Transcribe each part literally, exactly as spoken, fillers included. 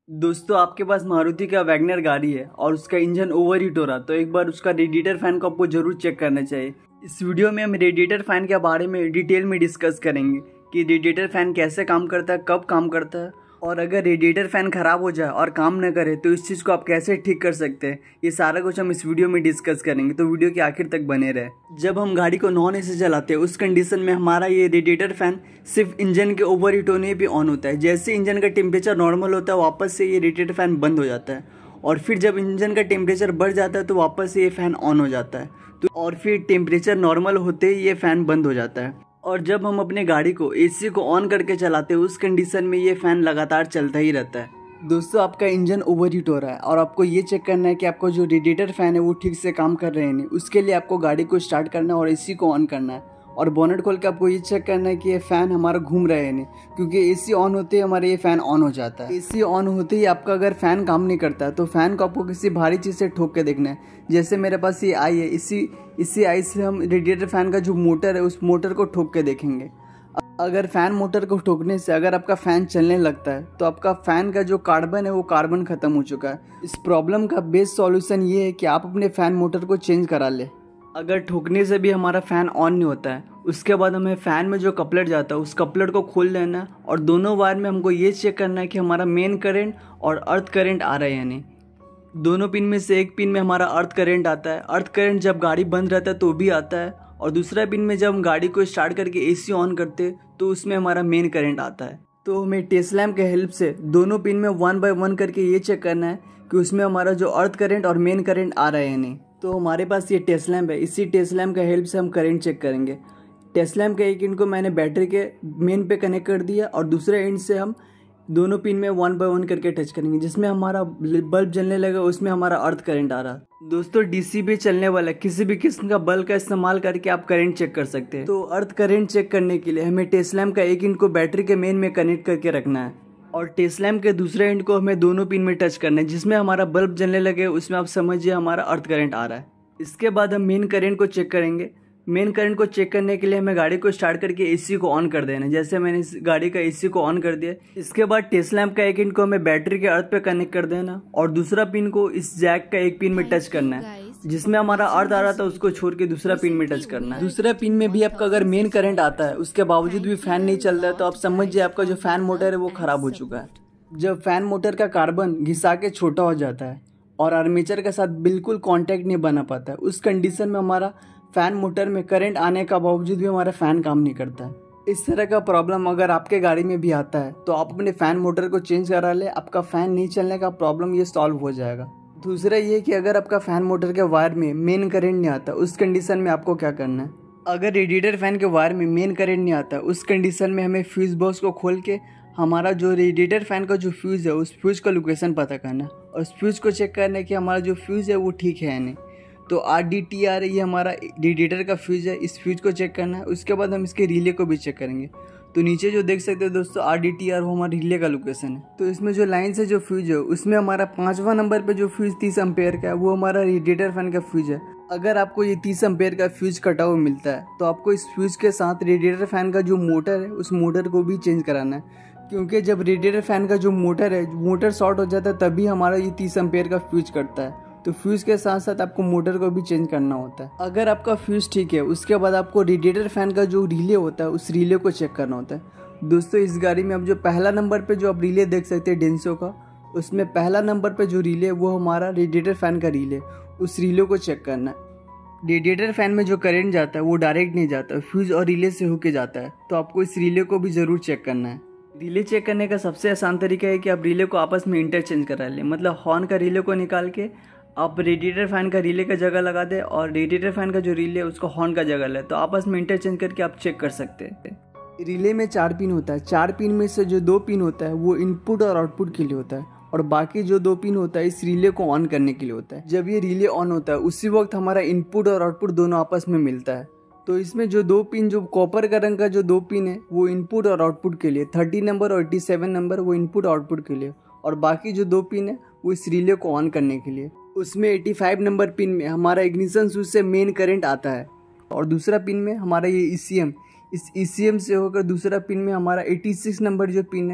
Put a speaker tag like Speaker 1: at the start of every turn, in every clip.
Speaker 1: दोस्तों आपके पास मारुति का वैगनर गाड़ी है और उसका इंजन ओवर हीट हो रहा, तो एक बार उसका रेडिएटर फैन को आपको जरूर चेक करना चाहिए। इस वीडियो में हम रेडिएटर फैन के बारे में डिटेल में डिस्कस करेंगे कि रेडिएटर फैन कैसे काम करता है, कब काम करता है, और अगर रेडिएटर फैन ख़राब हो जाए और काम न करे तो इस चीज़ को आप कैसे ठीक कर सकते हैं। ये सारा कुछ हम इस वीडियो में डिस्कस करेंगे, तो वीडियो के आखिर तक बने रहे। जब हम गाड़ी को नॉन एसी चलाते हैं उस कंडीशन में हमारा ये रेडिएटर फैन सिर्फ इंजन के ओवर हीट होने पे ऑन होता है। जैसे इंजन का टेम्परेचर नॉर्मल होता है वापस से ये रेडिएटर फैन बंद हो जाता है, और फिर जब इंजन का टेम्परेचर बढ़ जाता है तो वापस से ये फ़ैन ऑन हो जाता है, तो और फिर टेम्परेचर नॉर्मल होते ही ये फ़ैन बंद हो जाता है। और जब हम अपने गाड़ी को एसी को ऑन करके चलाते हैं उस कंडीशन में ये फ़ैन लगातार चलता ही रहता है। दोस्तों आपका इंजन ओवर हीट हो रहा है और आपको ये चेक करना है कि आपको जो रेडिएटर फ़ैन है वो ठीक से काम कर रहे हैं नहीं। उसके लिए आपको गाड़ी को स्टार्ट करना है और एसी को ऑन करना है, और बोनट खोल के आपको ये चेक करना है कि ये फ़ैन हमारा घूम रहे हैं नहीं, क्योंकि एसी ऑन होते ही हमारा ये फ़ैन ऑन हो जाता है। एसी ऑन होते ही आपका अगर फ़ैन काम नहीं करता है तो फ़ैन को आपको किसी भारी चीज़ से ठोक के देखना है। जैसे मेरे पास ये आई है, इसी इसी आई से हम रेडिएटर फ़ैन का जो मोटर है उस मोटर को ठोक के देखेंगे। अगर फ़ैन मोटर को ठोकने से अगर आपका फ़ैन चलने लगता है तो आपका फ़ैन का जो कार्बन है वो कार्बन ख़त्म हो चुका है। इस प्रॉब्लम का बेस्ट सॉल्यूशन ये है कि आप अपने फ़ैन मोटर को चेंज करा ले। अगर ठोकने से भी हमारा फ़ैन ऑन नहीं होता है उसके बाद हमें फ़ैन में जो कपलर जाता है उस कपलर को खोल लेना है, और दोनों वायर में हमको ये चेक करना है कि हमारा मेन करंट और अर्थ करंट आ रहा है या नहीं। दोनों पिन में से एक पिन में हमारा अर्थ करंट आता है। अर्थ करंट जब गाड़ी बंद रहता है तो भी आता है, और दूसरा पिन में जब हम गाड़ी को स्टार्ट करके एसी ऑन करते तो उसमें हमारा मेन करंट आता है। तो हमें टेस्ट लैम्प के हेल्प से दोनों पिन में वन बाय वन करके ये चेक करना है कि उसमें हमारा जो अर्थ करंट और मेन करंट आ रहा है या नहीं। तो हमारे पास ये टेस्ट लैम्प है, इसी टेस्ट लैम्प के हेल्प से हम करंट चेक करेंगे। टेस्ट लैम्प के एक एंड को मैंने बैटरी के मेन पे कनेक्ट कर दिया और दूसरे एंड से हम दोनों पिन में वन बाय वन करके टच करेंगे। जिसमें हमारा बल्ब जलने लगा उसमें हमारा अर्थ करंट आ रहा। दोस्तों डीसी पे चलने वाला किसी भी किस्म का बल्ब का इस्तेमाल करके आप करंट चेक कर सकते हैं। तो अर्थ करंट चेक करने के लिए हमें टेस्ट लैम्प का एक एंड को बैटरी के मेन में कनेक्ट करके रखना है, और टेस्ट लैम्प के दूसरे एंड को हमें दोनों पिन में टच करना है। जिसमें हमारा बल्ब जलने लगे उसमें आप समझिए हमारा अर्थ करंट आ रहा है। इसके बाद हम मेन करंट को चेक करेंगे। मेन करंट को चेक करने के लिए हमें गाड़ी को स्टार्ट करके एसी को ऑन कर देना है। जैसे मैंने इस गाड़ी का एसी को ऑन कर दिया। इसके बाद टेस्ट लैम्प का एक पिन को हमें बैटरी के अर्थ पे कनेक्ट कर देना, और दूसरा पिन को इस जैक का एक पिन में टच करना है। जिसमें हमारा अर्थ आ रहा था उसको छोड़ के दूसरा पिन में टच करना है। दूसरा पिन में भी आपका अगर मेन करंट आता है उसके बावजूद भी फैन नहीं चल रहा है तो आप समझिए आपका जो फैन मोटर है वो खराब हो चुका है। जब फैन मोटर का कार्बन घिसा के छोटा हो जाता है और आर्मेचर के साथ बिल्कुल कांटेक्ट नहीं बना पाता है, उस कंडीशन में हमारा फ़ैन मोटर में करंट आने का बावजूद भी हमारा फ़ैन काम नहीं करता है। इस तरह का प्रॉब्लम अगर आपके गाड़ी में भी आता है तो आप अपने फ़ैन मोटर को चेंज करा ले, आपका फ़ैन नहीं चलने का प्रॉब्लम ये सॉल्व हो जाएगा। दूसरा ये कि अगर आपका फ़ैन मोटर के वायर में मेन करंट नहीं आता उस कंडीशन में आपको क्या करना है। अगर रेडिएटर फ़ैन के वायर में मेन करंट नहीं आता उस कंडीशन में हमें फ्यूज़ बॉक्स को खोल के हमारा जो रेडिएटर फ़ैन का जो फ्यूज़ है उस फ्यूज़ का लोकेशन पता करना है, और उस फ्यूज़ को चेक करना है कि हमारा जो फ्यूज़ है वो ठीक है या नहीं। तो आर डी टी आर ये हमारा रेडिएटर का फ्यूज़ है, इस फ्यूज़ को चेक करना है। उसके बाद हम इसके रिले को भी चेक करेंगे। तो नीचे जो देख सकते हो दोस्तों आर डी टी आर वो हमारा रिले का लोकेशन है। तो इसमें जो लाइन से जो फ्यूज़ है उसमें हमारा पाँचवा नंबर पे जो फ्यूज़ तीस एम्पेयर का है वो हमारा रेडिएटर फैन का फ्यूज़ है। अगर आपको ये तीस एम्पेयर का फ्यूज़ कटा हुआ मिलता है तो आपको इस फ्यूज़ के साथ रेडिएटर फैन का जो मोटर है उस मोटर को भी चेंज कराना है, क्योंकि जब रेडिएटर फैन का जो मोटर है मोटर शॉर्ट हो जाता है तभी हमारा ये तीस एम्पेयर का फ्यूज़ कटता है। तो फ्यूज़ के साथ साथ आपको मोटर को भी चेंज करना होता है। अगर आपका फ्यूज़ ठीक है उसके बाद आपको रेडिएटर फैन का जो रिले होता है उस रिले को चेक करना होता है। दोस्तों इस गाड़ी में आप जो पहला नंबर पे जो आप रिले देख सकते हैं डेंसो का, उसमें पहला नंबर पे जो रिले वो हमारा रेडिएटर फैन का रिले, उस रिले को चेक करना है। रेडिएटर फैन में जो करंट जाता है वो डायरेक्ट नहीं जाता, फ्यूज़ और रिले से होके जाता है, तो आपको इस रिले को भी ज़रूर चेक करना है। रिले चेक करने का सबसे आसान तरीका है कि आप रिले को आपस में इंटरचेंज करा लें। मतलब हॉर्न का रिले को निकाल के आप रेडिएटर फैन का रिले का जगह लगा दें और रेडिएटर फैन का जो रिले है उसको हॉर्न का जगह ले, तो आपस में इंटरचेंज करके आप चेक कर सकते हैं। रिले में चार पिन होता है, चार पिन में से जो दो पिन होता है वो इनपुट और आउटपुट के लिए होता है, और बाकी जो दो पिन होता है इस रिले को ऑन करने के लिए होता है। जब ये रिले ऑन होता है उसी वक्त हमारा इनपुट और आउटपुट दोनों आपस में मिलता है। तो इसमें जो दो पिन जो कॉपर का रंग का जो दो पिन है वो इनपुट और आउटपुट के लिए, थर्टी नंबर और एट्टी सेवन नंबर वो इनपुट आउटपुट के लिए, और बाकी जो दो पिन है वो इस रिले को ऑन करने के लिए। उसमें पचासी नंबर पिन में हमारा इग्निशन स्विच से मेन करंट आता है, और दूसरा पिन में हमारा ये ई सी एम, इस ई सी एम से होकर दूसरा पिन में हमारा छियासी नंबर जो पिन है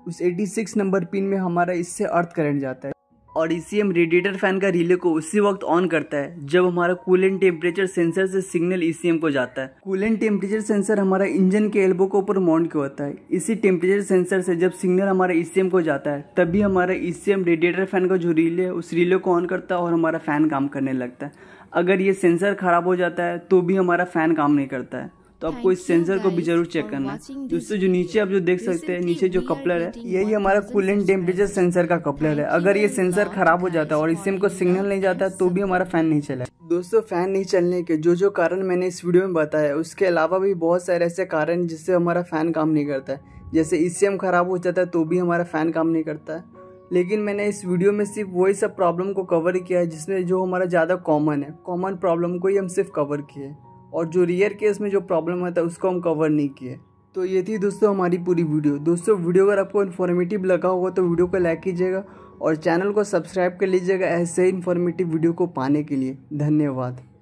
Speaker 1: उस छियासी नंबर पिन में हमारा इससे अर्थ करंट जाता है और इसी हम रेडिएटर फैन का रिले को उसी वक्त ऑन करता है जब हमारा कूलेंट टेम्परेचर सेंसर से सिग्नल ईसीएम को जाता है। कूलेंट टेम्परेचर सेंसर हमारा इंजन के एल्बो के ऊपर माउंट किया होता है। इसी टेम्परेचर सेंसर से जब सिग्नल हमारा ईसीएम को जाता है तभी हमारा ईसीएम रेडिएटर फैन का जो रिले है उस रिले को ऑन करता है और हमारा फैन काम करने लगता है। अगर ये सेंसर खराब हो जाता है तो भी हमारा फैन काम नहीं करता है, तो आपको इस सेंसर को भी जरूर चेक करना है। दोस्तों जो नीचे आप जो देख सकते हैं, नीचे जो कपलर है यही हमारा कूलेंट टेम्परेचर सेंसर का कपलर है। अगर ये सेंसर खराब हो जाता है और इससे हमको सिग्नल नहीं जाता तो भी हमारा फैन नहीं चला। दोस्तों फैन नहीं चलने के जो जो कारण मैंने इस वीडियो में बताया उसके अलावा भी बहुत सारे ऐसे कारण जिससे हमारा फैन काम नहीं करता है। जैसे ईसीएम खराब हो जाता है तो भी हमारा फैन काम नहीं करता है। लेकिन मैंने इस वीडियो में सिर्फ वही सब प्रॉब्लम को कवर किया है जिसमें जो हमारा ज़्यादा कॉमन है, कॉमन प्रॉब्लम को ही हम सिर्फ कवर किए और जो रियर केस में जो प्रॉब्लम आता है उसको हम कवर नहीं किए। तो ये थी दोस्तों हमारी पूरी वीडियो। दोस्तों वीडियो अगर आपको इन्फॉर्मेटिव लगा होगा तो वीडियो को लाइक कीजिएगा और चैनल को सब्सक्राइब कर लीजिएगा ऐसे ही इन्फॉर्मेटिव वीडियो को पाने के लिए। धन्यवाद।